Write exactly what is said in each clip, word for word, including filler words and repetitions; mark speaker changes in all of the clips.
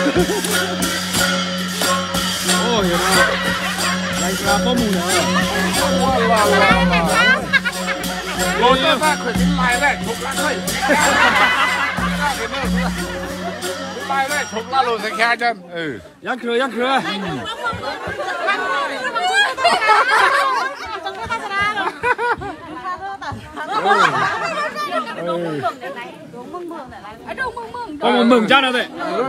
Speaker 1: Ôi hiểu không? Lại ra có mùi nữa.
Speaker 2: Lôi ra ra khởi cái lại này, thục lại thôi. Lại này, thục lại lôi ra khe chân. Ừ.
Speaker 1: Yak khơi, yak khơi. Có một mừng cha nào vậy?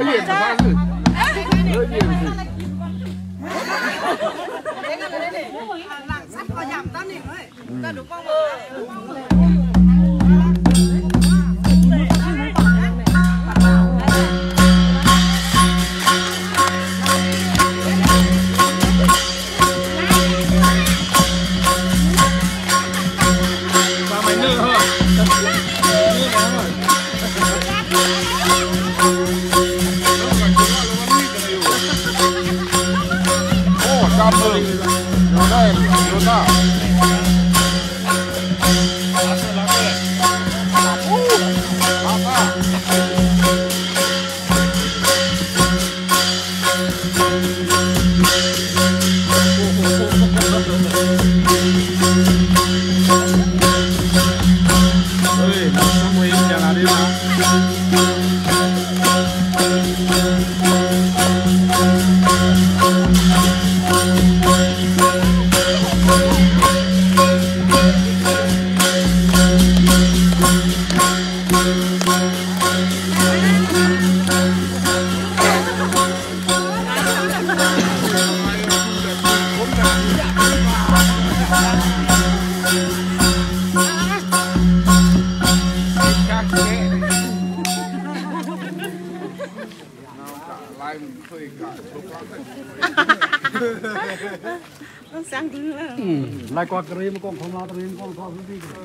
Speaker 1: Lại qua cái mà con không lao cái con con cái gì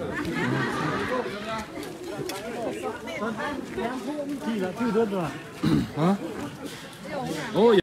Speaker 1: chỉ là chưa đơn rồi hả? Ôi